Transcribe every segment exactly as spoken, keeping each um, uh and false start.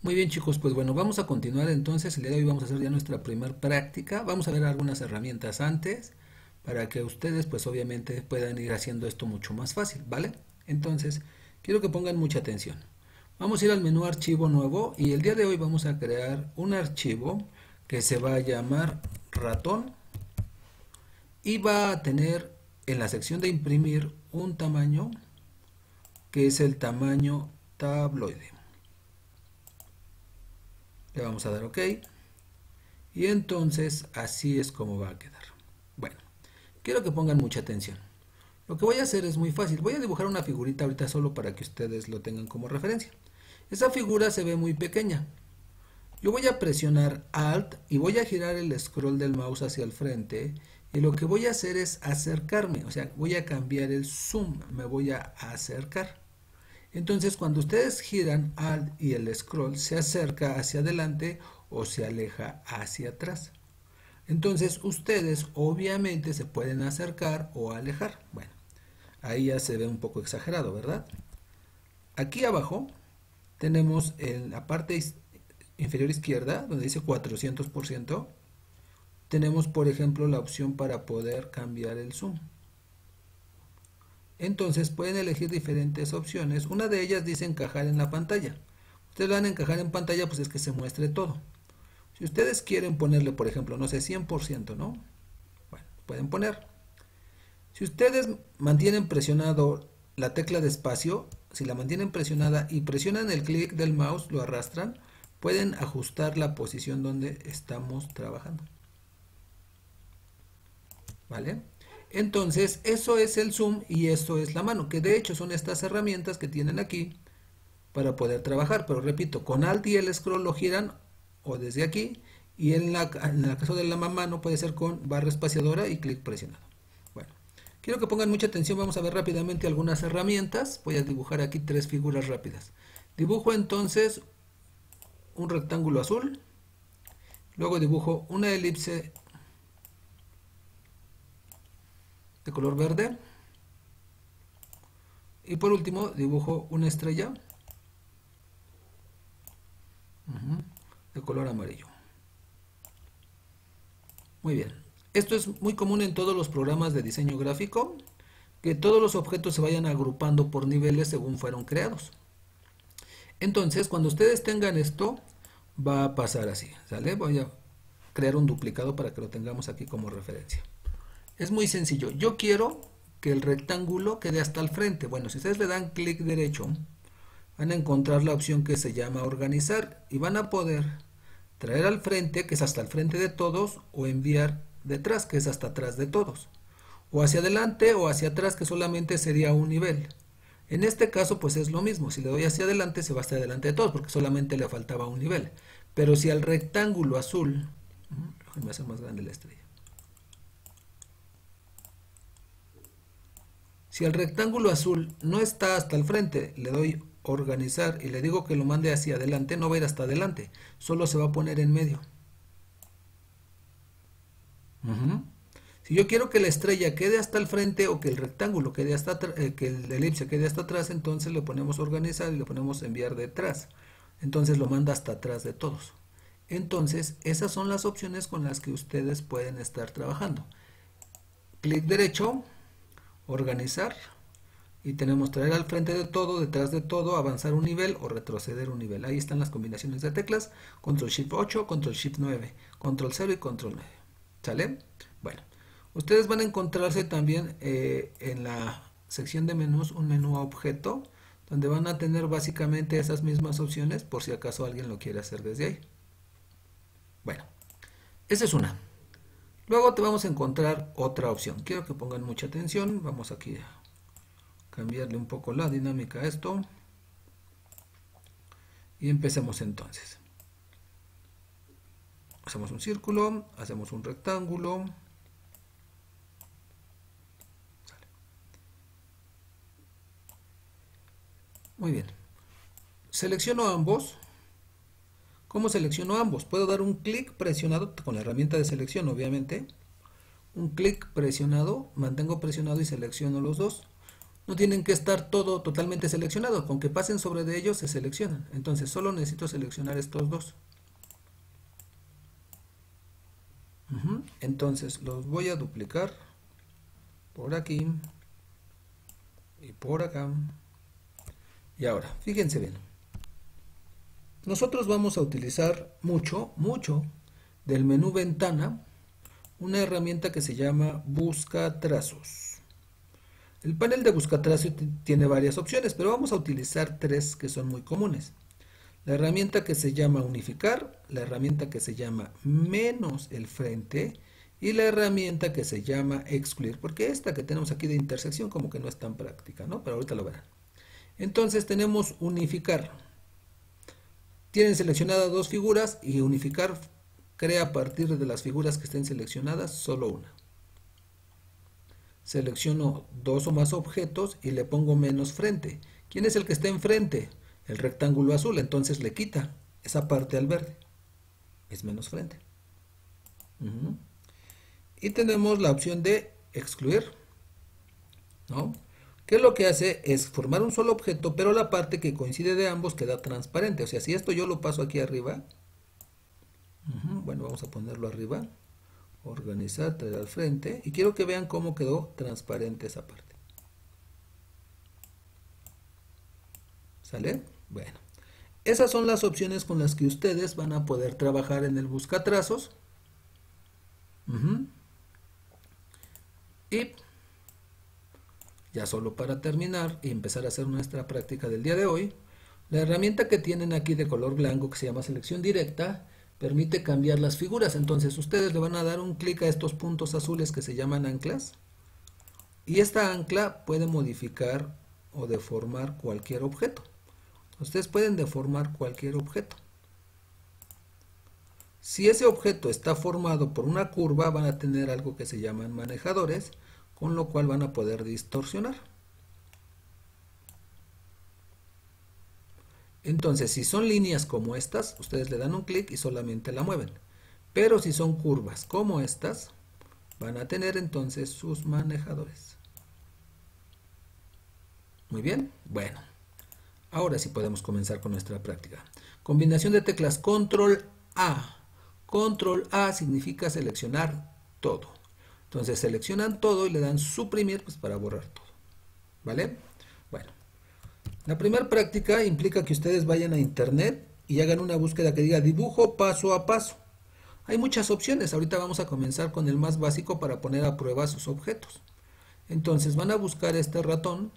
Muy bien, chicos, pues bueno, vamos a continuar entonces. El día de hoy vamos a hacer ya nuestra primera práctica. Vamos a ver algunas herramientas antes para que ustedes pues obviamente puedan ir haciendo esto mucho más fácil, ¿vale? Entonces, quiero que pongan mucha atención. Vamos a ir al menú archivo nuevo y el día de hoy vamos a crear un archivo que se va a llamar ratón y va a tener en la sección de imprimir un tamaño que es el tamaño tabloide. Le vamos a dar OK. Y entonces así es como va a quedar. Bueno, quiero que pongan mucha atención. Lo que voy a hacer es muy fácil. Voy a dibujar una figurita ahorita solo para que ustedes lo tengan como referencia. Esa figura se ve muy pequeña. Yo voy a presionar Alt y voy a girar el scroll del mouse hacia el frente. Y lo que voy a hacer es acercarme. O sea, voy a cambiar el zoom. Me voy a acercar. Entonces cuando ustedes giran Alt y el scroll se acerca hacia adelante o se aleja hacia atrás. Entonces ustedes obviamente se pueden acercar o alejar. Bueno, ahí ya se ve un poco exagerado, ¿verdad? Aquí abajo tenemos en la parte inferior izquierda donde dice cuatrocientos por ciento. Tenemos por ejemplo la opción para poder cambiar el zoom. Entonces pueden elegir diferentes opciones. Una de ellas dice encajar en la pantalla. Ustedes van a encajar en pantalla, pues es que se muestre todo. Si ustedes quieren ponerle, por ejemplo, no sé, cien por ciento, ¿no? Bueno, pueden poner. Si ustedes mantienen presionado la tecla de espacio, si la mantienen presionada y presionan el clic del mouse, lo arrastran, pueden ajustar la posición donde estamos trabajando. ¿Vale? Entonces, eso es el zoom y esto es la mano, que de hecho son estas herramientas que tienen aquí para poder trabajar. Pero repito, con Alt y el scroll lo giran o desde aquí, y en, la, en el caso de la mano puede ser con barra espaciadora y clic presionado. Bueno, quiero que pongan mucha atención. Vamos a ver rápidamente algunas herramientas. Voy a dibujar aquí tres figuras rápidas. Dibujo entonces un rectángulo azul, luego dibujo una elipse de color verde y por último dibujo una estrella uh-huh, de color amarillo. Muy bien, esto es muy común en todos los programas de diseño gráfico, que todos los objetos se vayan agrupando por niveles según fueron creados. Entonces cuando ustedes tengan esto va a pasar así, ¿sale? Voy a crear un duplicado para que lo tengamos aquí como referencia. Es muy sencillo. Yo quiero que el rectángulo quede hasta el frente. Bueno, si ustedes le dan clic derecho, van a encontrar la opción que se llama organizar y van a poder traer al frente, que es hasta el frente de todos, o enviar detrás, que es hasta atrás de todos, o hacia adelante o hacia atrás, que solamente sería un nivel. En este caso pues es lo mismo. Si le doy hacia adelante se va hasta adelante de todos porque solamente le faltaba un nivel. Pero si al rectángulo azul, déjenme hacer más grande la estrella. Si el rectángulo azul no está hasta el frente, le doy organizar y le digo que lo mande hacia adelante, no va a ir hasta adelante, solo se va a poner en medio. Uh-huh. Si yo quiero que la estrella quede hasta el frente o que el rectángulo quede hasta eh, que el elipse quede hasta atrás, entonces le ponemos organizar y le ponemos enviar detrás. Entonces lo manda hasta atrás de todos. Entonces esas son las opciones con las que ustedes pueden estar trabajando. Clic derecho, organizar, y tenemos traer al frente de todo, detrás de todo, avanzar un nivel o retroceder un nivel. Ahí están las combinaciones de teclas: control shift ocho, control shift nueve, control cero y control nueve. ¿Sale? Bueno, ustedes van a encontrarse también eh, en la sección de menús un menú a objeto, donde van a tener básicamente esas mismas opciones por si acaso alguien lo quiere hacer desde ahí. Bueno, esa es una. Luego te vamos a encontrar otra opción. Quiero que pongan mucha atención. Vamos aquí a cambiarle un poco la dinámica a esto. Y empecemos entonces. Hacemos un círculo, hacemos un rectángulo. Muy bien. Selecciono ambos. ¿Cómo selecciono ambos? Puedo dar un clic presionado con la herramienta de selección, obviamente. Un clic presionado, mantengo presionado y selecciono los dos. No tienen que estar todo totalmente seleccionado, con que pasen sobre de ellos se seleccionan. Entonces solo necesito seleccionar estos dos. Uh-huh. Entonces los voy a duplicar por aquí y por acá. Y ahora, fíjense bien. Nosotros vamos a utilizar mucho, mucho del menú ventana, una herramienta que se llama busca trazos. El panel de buscatrazos tiene varias opciones, pero vamos a utilizar tres que son muy comunes. La herramienta que se llama unificar, la herramienta que se llama menos el frente y la herramienta que se llama excluir, porque esta que tenemos aquí de intersección como que no es tan práctica, ¿no? Pero ahorita lo verán. Entonces tenemos unificar. Tienen seleccionadas dos figuras y unificar crea a partir de las figuras que estén seleccionadas solo una. Selecciono dos o más objetos y le pongo menos frente. ¿Quién es el que está enfrente? El rectángulo azul, entonces le quita esa parte al verde. Es menos frente. Uh-huh. Y tenemos la opción de excluir, ¿no? Que lo que hace es formar un solo objeto, pero la parte que coincide de ambos queda transparente. O sea, si esto yo lo paso aquí arriba, uh-huh, bueno, vamos a ponerlo arriba. Organizar, traer al frente y quiero que vean cómo quedó transparente esa parte. ¿Sale? Bueno, esas son las opciones con las que ustedes van a poder trabajar en el buscatrazos. Uh-huh. Y ya solo para terminar y empezar a hacer nuestra práctica del día de hoy, la herramienta que tienen aquí de color blanco que se llama selección directa permite cambiar las figuras. Entonces ustedes le van a dar un clic a estos puntos azules que se llaman anclas y esta ancla puede modificar o deformar cualquier objeto. Ustedes pueden deformar cualquier objeto. Si ese objeto está formado por una curva, van a tener algo que se llaman manejadores, con lo cual van a poder distorsionar. Entonces, si son líneas como estas, ustedes le dan un clic y solamente la mueven. Pero si son curvas como estas, van a tener entonces sus manejadores. Muy bien, bueno. Ahora sí podemos comenzar con nuestra práctica. Combinación de teclas control A. control A significa seleccionar todo. Entonces seleccionan todo y le dan suprimir pues, para borrar todo. ¿Vale? Bueno. La primera práctica implica que ustedes vayan a internet y hagan una búsqueda que diga dibujo paso a paso. Hay muchas opciones, ahorita vamos a comenzar con el más básico para poner a prueba sus objetos. Entonces van a buscar este ratón,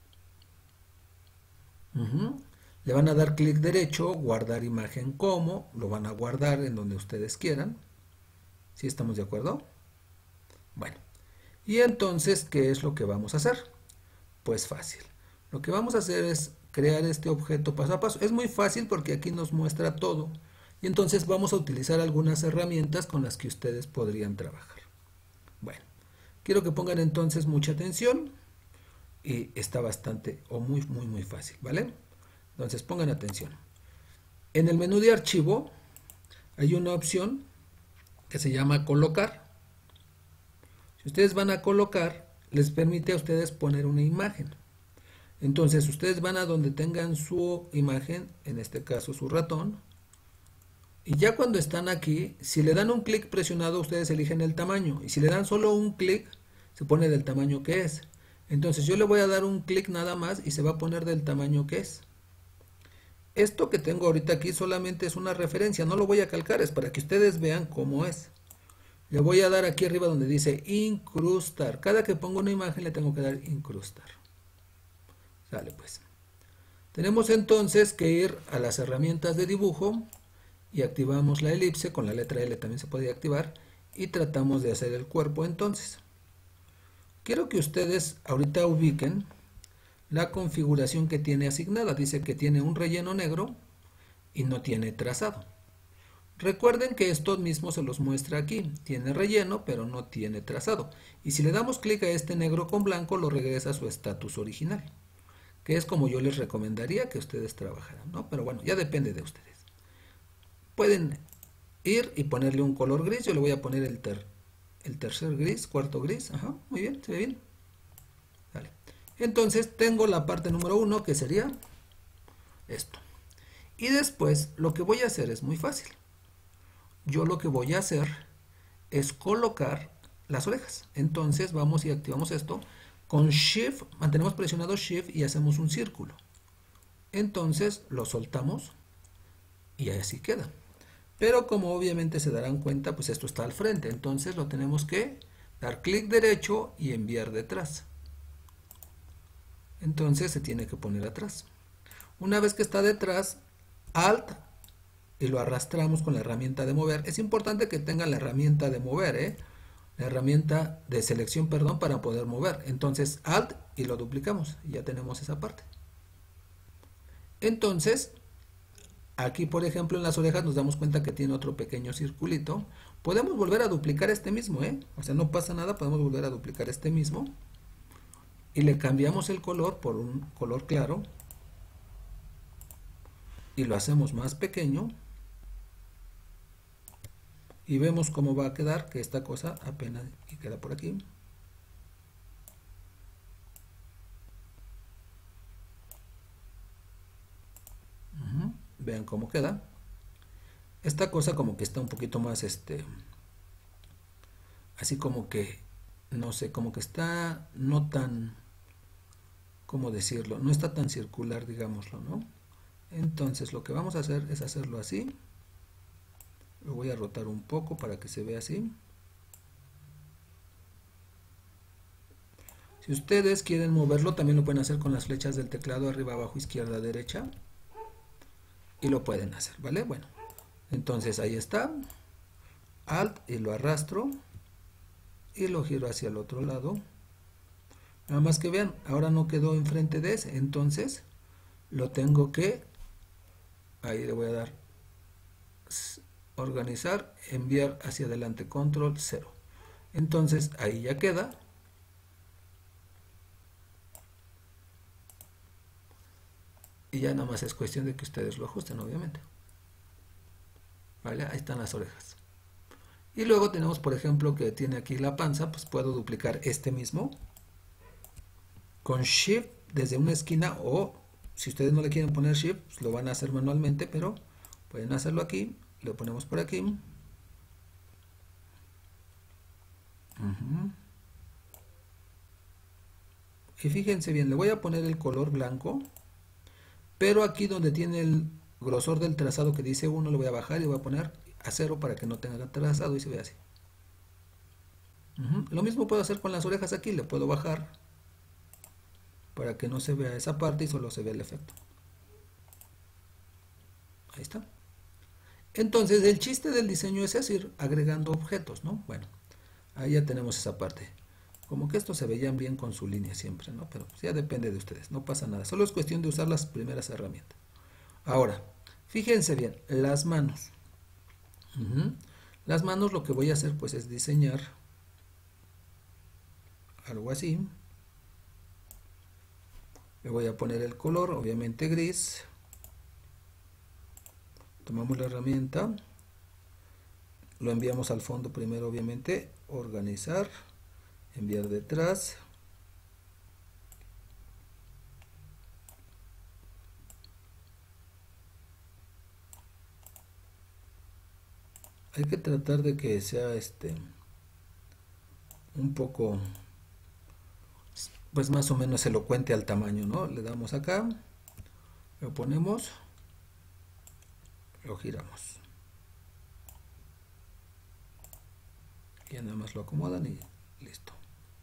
uh-huh. Le van a dar clic derecho, guardar imagen como, lo van a guardar en donde ustedes quieran. ¿Sí estamos de acuerdo? Bueno, y entonces, ¿qué es lo que vamos a hacer? Pues fácil. Lo que vamos a hacer es crear este objeto paso a paso. Es muy fácil porque aquí nos muestra todo. Y entonces vamos a utilizar algunas herramientas con las que ustedes podrían trabajar. Bueno, quiero que pongan entonces mucha atención. Y está bastante o muy, muy, muy fácil, ¿vale? Entonces pongan atención. En el menú de archivo hay una opción que se llama colocar. Si ustedes van a colocar, les permite a ustedes poner una imagen. Entonces ustedes van a donde tengan su imagen, en este caso su ratón, y ya cuando están aquí, si le dan un clic presionado, ustedes eligen el tamaño, y si le dan solo un clic, se pone del tamaño que es. Entonces yo le voy a dar un clic nada más y se va a poner del tamaño que es. Esto que tengo ahorita aquí solamente es una referencia, no lo voy a calcar, es para que ustedes vean cómo es. Le voy a dar aquí arriba donde dice incrustar. Cada que pongo una imagen le tengo que dar incrustar. Sale pues. Tenemos entonces que ir a las herramientas de dibujo y activamos la elipse, con la letra L también se puede activar, y tratamos de hacer el cuerpo entonces. Quiero que ustedes ahorita ubiquen la configuración que tiene asignada. Dice que tiene un relleno negro y no tiene trazado. Recuerden que esto mismo se los muestra aquí. Tiene relleno pero no tiene trazado. Y si le damos clic a este negro con blanco, lo regresa a su estatus original, que es como yo les recomendaría que ustedes trabajaran, ¿no? Pero bueno, ya depende de ustedes. Pueden ir y ponerle un color gris. Yo le voy a poner el, ter, el tercer gris, cuarto gris. Ajá, muy bien, se ve bien. Vale. Entonces tengo la parte número uno, que sería esto. Y después lo que voy a hacer es muy fácil. Yo lo que voy a hacer es colocar las orejas. Entonces vamos y activamos esto. Con Shift, mantenemos presionado Shift y hacemos un círculo. Entonces lo soltamos y así queda. Pero como obviamente se darán cuenta, pues esto está al frente. Entonces lo tenemos que dar clic derecho y enviar detrás. Entonces se tiene que poner atrás. Una vez que está detrás, Alt y lo arrastramos con la herramienta de mover. Es importante que tenga la herramienta de mover, ¿eh? La herramienta de selección, perdón, para poder mover. Entonces Alt y lo duplicamos y ya tenemos esa parte. Entonces, aquí por ejemplo en las orejas nos damos cuenta que tiene otro pequeño circulito. Podemos volver a duplicar este mismo, ¿eh? O sea, no pasa nada, podemos volver a duplicar este mismo. Y le cambiamos el color por un color claro. Y lo hacemos más pequeño. Y vemos cómo va a quedar, que esta cosa apenas y queda por aquí. Uh-huh. Vean cómo queda. Esta cosa como que está un poquito más, este, así como que, no sé, como que está no tan, ¿cómo decirlo? No está tan circular, digámoslo, ¿no? Entonces lo que vamos a hacer es hacerlo así. Lo voy a rotar un poco para que se vea así. Si ustedes quieren moverlo, también lo pueden hacer con las flechas del teclado, arriba, abajo, izquierda, derecha. Y lo pueden hacer, ¿vale? Bueno, entonces ahí está. Alt y lo arrastro. Y lo giro hacia el otro lado. Nada más que vean, ahora no quedó enfrente de ese. Entonces, lo tengo que... Ahí le voy a dar... organizar, enviar hacia adelante, control cero. Entonces ahí ya queda. Y ya nada más es cuestión de que ustedes lo ajusten, obviamente. Vale, ahí están las orejas. Y luego tenemos, por ejemplo, que tiene aquí la panza, pues puedo duplicar este mismo con Shift desde una esquina, o si ustedes no le quieren poner Shift, pues lo van a hacer manualmente, pero pueden hacerlo aquí. Lo ponemos por aquí. Uh-huh. Y fíjense bien, le voy a poner el color blanco, pero aquí donde tiene el grosor del trazado que dice uno, lo voy a bajar y voy a poner a cero para que no tenga trazado y se vea así. Uh-huh. Lo mismo puedo hacer con las orejas aquí, le puedo bajar para que no se vea esa parte y solo se vea el efecto. Ahí está. Entonces el chiste del diseño es ir agregando objetos, ¿no? Bueno, ahí ya tenemos esa parte. Como que estos se veían bien con su línea siempre, ¿no? Pero ya depende de ustedes, no pasa nada. Solo es cuestión de usar las primeras herramientas. Ahora, fíjense bien, las manos. Uh-huh. Las manos lo que voy a hacer pues es diseñar algo así. Le voy a poner el color, obviamente gris. Tomamos la herramienta, lo enviamos al fondo primero, obviamente, organizar, enviar detrás. Hay que tratar de que sea este un poco, pues más o menos elocuente al tamaño, ¿no? Le damos acá, lo ponemos, lo giramos. Y nada más lo acomodan y listo.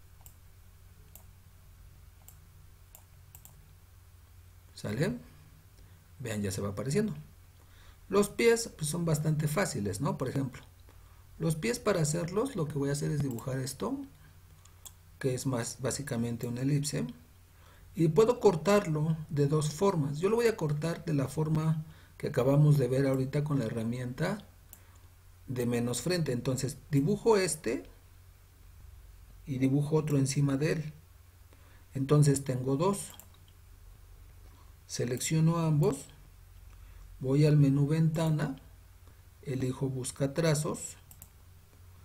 ¿Sale? Vean, ya se va apareciendo. Los pies pues, son bastante fáciles, ¿no? Por ejemplo, los pies, para hacerlos lo que voy a hacer es dibujar esto, que es más básicamente una elipse, y puedo cortarlo de dos formas. Yo lo voy a cortar de la forma que acabamos de ver ahorita con la herramienta de menos frente. Entonces dibujo este y dibujo otro encima de él. Entonces tengo dos. Selecciono ambos, voy al menú ventana, elijo busca trazos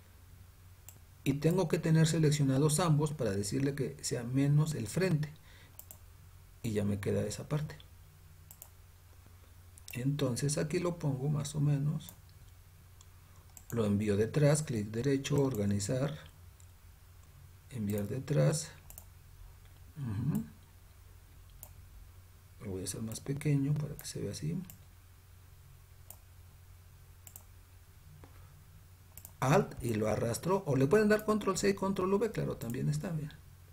y tengo que tener seleccionados ambos para decirle que sea menos el frente. y ya me queda esa parte. Entonces aquí lo pongo más o menos, lo envío detrás, clic derecho, organizar, enviar detrás. Uh-huh. Lo voy a hacer más pequeño para que se vea así. Alt y lo arrastro, o le pueden dar control C y control V, claro, también está bien.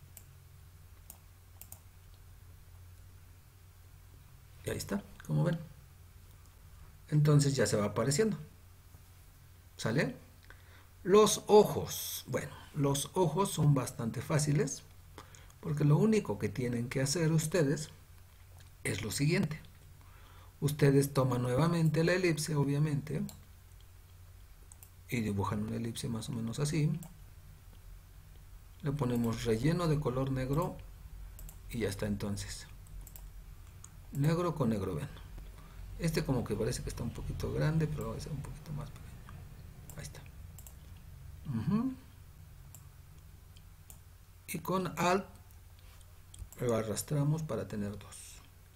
Y ahí está, como ven. Entonces ya se va apareciendo. ¿Sale? Los ojos. Bueno, los ojos son bastante fáciles, porque lo único que tienen que hacer ustedes es lo siguiente. Ustedes toman nuevamente la elipse, obviamente, y dibujan una elipse más o menos así. Le ponemos relleno de color negro y ya está. Entonces negro con negro, ven. Este como que parece que está un poquito grande, pero va a ser un poquito más pequeño. Ahí está. Uh-huh. Y con Alt lo arrastramos para tener dos.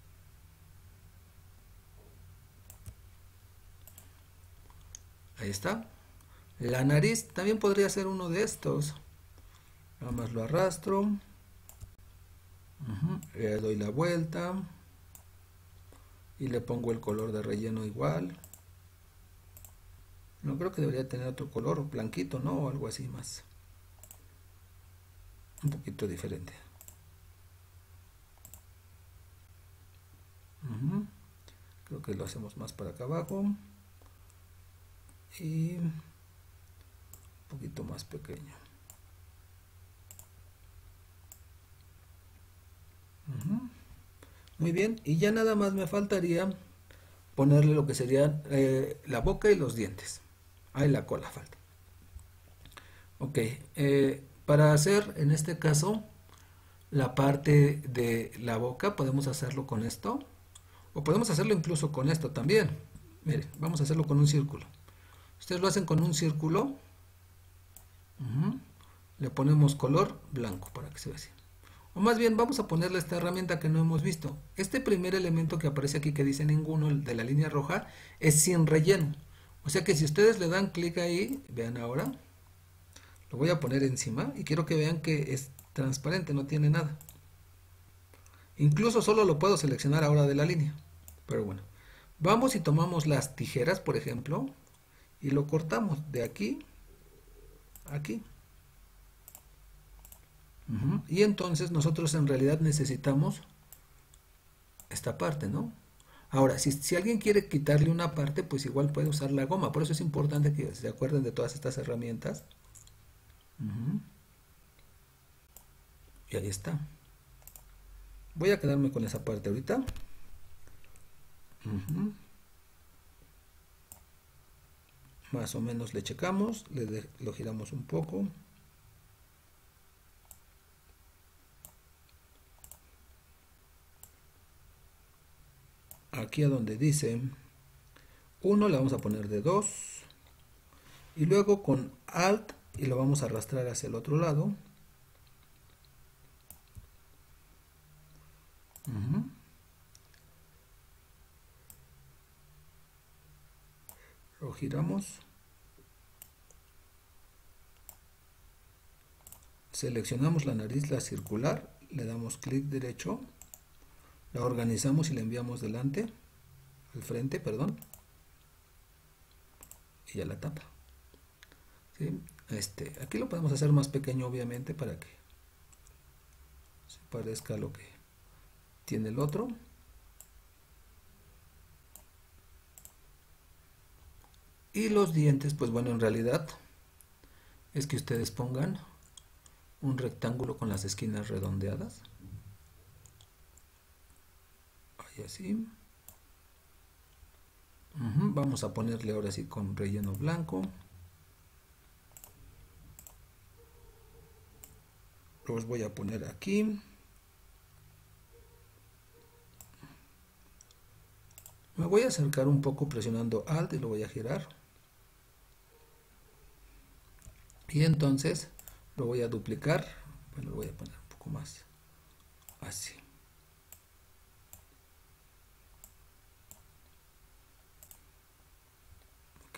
Ahí está. La nariz también podría ser uno de estos. Nada más lo arrastro. Uh-huh. Le doy la vuelta. Y le pongo el color de relleno igual. No creo que debería tener otro color, blanquito, ¿no? O algo así más. Un poquito diferente. Uh-huh. Creo que lo hacemos más para acá abajo. Y un poquito más pequeño. Uh-huh. Muy bien, y ya nada más me faltaría ponerle lo que sería eh, la boca y los dientes. Ahí la cola falta. Ok, eh, para hacer en este caso la parte de la boca podemos hacerlo con esto, o podemos hacerlo incluso con esto también. Miren, vamos a hacerlo con un círculo. Ustedes lo hacen con un círculo. Uh-huh. Le ponemos color blanco para que se vea así. O más bien vamos a ponerle esta herramienta que no hemos visto. Este primer elemento que aparece aquí que dice ninguno, el de la línea roja, es sin relleno. O sea que si ustedes le dan clic ahí, vean ahora, lo voy a poner encima y quiero que vean que es transparente, no tiene nada. Incluso solo lo puedo seleccionar ahora de la línea. Pero bueno, vamos y tomamos las tijeras, por ejemplo, y lo cortamos de aquí a aquí. Uh-huh. Y entonces nosotros en realidad necesitamos esta parte, ¿no? Ahora, si, si alguien quiere quitarle una parte, pues igual puede usar la goma. Por eso es importante que se acuerden de todas estas herramientas. Uh-huh. Y ahí está. Voy a quedarme con esa parte ahorita. Uh-huh. Más o menos le checamos, le de, lo giramos un poco. Aquí a donde dice uno le vamos a poner de dos y luego con Alt y lo vamos a arrastrar hacia el otro lado. Uh-huh. Lo giramos, seleccionamos la nariz, la circular, le damos clic derecho, la organizamos y la enviamos delante, al frente, perdón, y ya la tapa. ¿Sí? Este, aquí lo podemos hacer más pequeño, obviamente, para que se parezca a lo que tiene el otro. Y los dientes, pues bueno, en realidad es que ustedes pongan un rectángulo con las esquinas redondeadas. Ahí así. Uh-huh. Vamos a ponerle ahora sí con relleno blanco. Los voy a poner aquí. Me voy a acercar un poco presionando Alt y lo voy a girar. Y entonces lo voy a duplicar. Bueno, lo voy a poner un poco más así. Ok.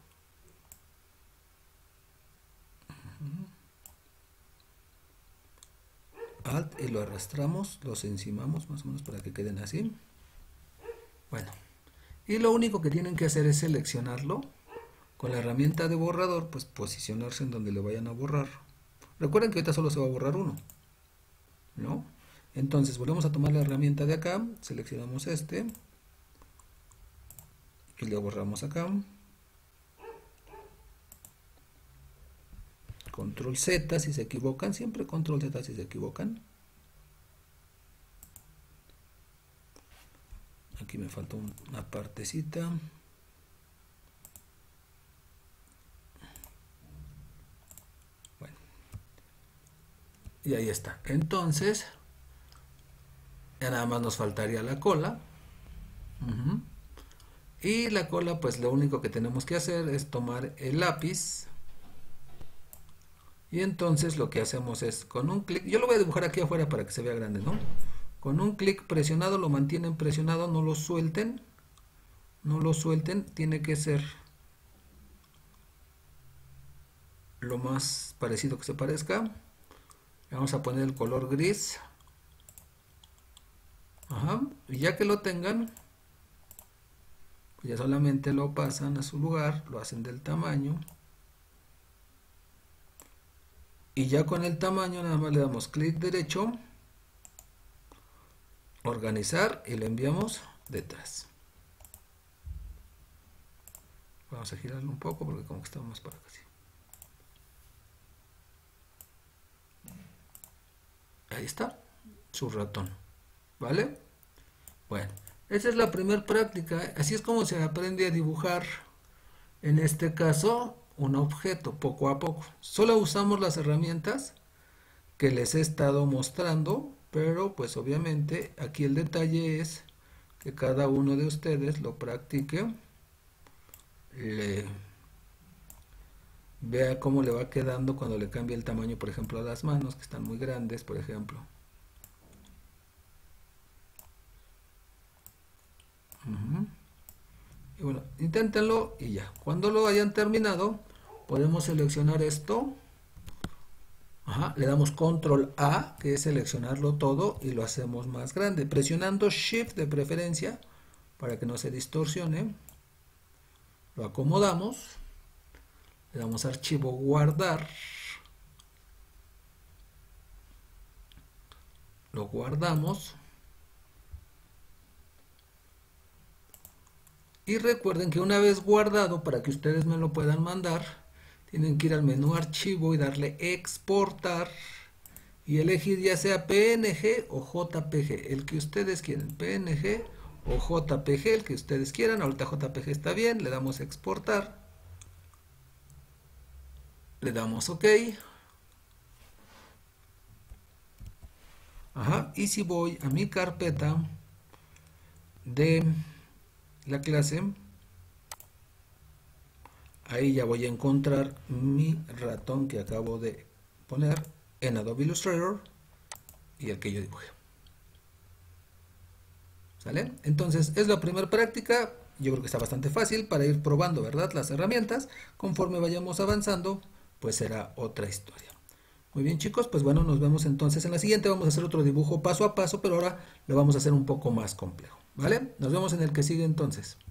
Alt y lo arrastramos, los encimamos más o menos para que queden así. Bueno, y lo único que tienen que hacer es seleccionarlo con la herramienta de borrador, pues posicionarse en donde le vayan a borrar. Recuerden que ahorita solo se va a borrar uno, ¿no? Entonces volvemos a tomar la herramienta de acá, seleccionamos este y le borramos acá. Control Z si se equivocan, siempre Control Z si se equivocan. Aquí me falta una partecita. Bueno. Y ahí está. Entonces, ya nada más nos faltaría la cola. Uh-huh. Y la cola, pues lo único que tenemos que hacer es tomar el lápiz. Y entonces lo que hacemos es con un clic, yo lo voy a dibujar aquí afuera para que se vea grande, ¿no? Con un clic presionado, lo mantienen presionado, no lo suelten, no lo suelten, tiene que ser lo más parecido que se parezca. Le vamos a poner el color gris. Ajá, y ya que lo tengan, pues ya solamente lo pasan a su lugar, lo hacen del tamaño. Y ya con el tamaño nada más le damos clic derecho, organizar y lo enviamos detrás. Vamos a girarlo un poco porque como que estamos más para acá. Ahí está su ratón, ¿vale? Bueno, esa es la primera práctica. Así es como se aprende a dibujar, en este caso, un objeto, poco a poco. Solo usamos las herramientas que les he estado mostrando, pero pues obviamente aquí el detalle es que cada uno de ustedes lo practique, le vea cómo le va quedando cuando le cambie el tamaño, por ejemplo, a las manos, que están muy grandes, por ejemplo. Uh-huh. Y bueno, inténtenlo y ya. Cuando lo hayan terminado, podemos seleccionar esto. Ajá, le damos control A, que es seleccionarlo todo, y lo hacemos más grande. Presionando shift de preferencia, para que no se distorsione. Lo acomodamos. Le damos archivo guardar. Lo guardamos. Y recuerden que una vez guardado, para que ustedes me lo puedan mandar, tienen que ir al menú archivo y darle exportar y elegir ya sea P N G o J P G, el que ustedes quieran, P N G o J P G, el que ustedes quieran. Ahorita J P G está bien, le damos exportar, le damos OK. Ajá, y si voy a mi carpeta de la clase, ahí ya voy a encontrar mi ratón que acabo de poner en Adobe Illustrator y el que yo dibujé. ¿Sale? Entonces es la primera práctica. Yo creo que está bastante fácil para ir probando, ¿verdad? Las herramientas. Conforme vayamos avanzando, pues será otra historia. Muy bien, chicos, pues bueno, nos vemos entonces en la siguiente. Vamos a hacer otro dibujo paso a paso, pero ahora lo vamos a hacer un poco más complejo, ¿vale? Nos vemos en el que sigue entonces.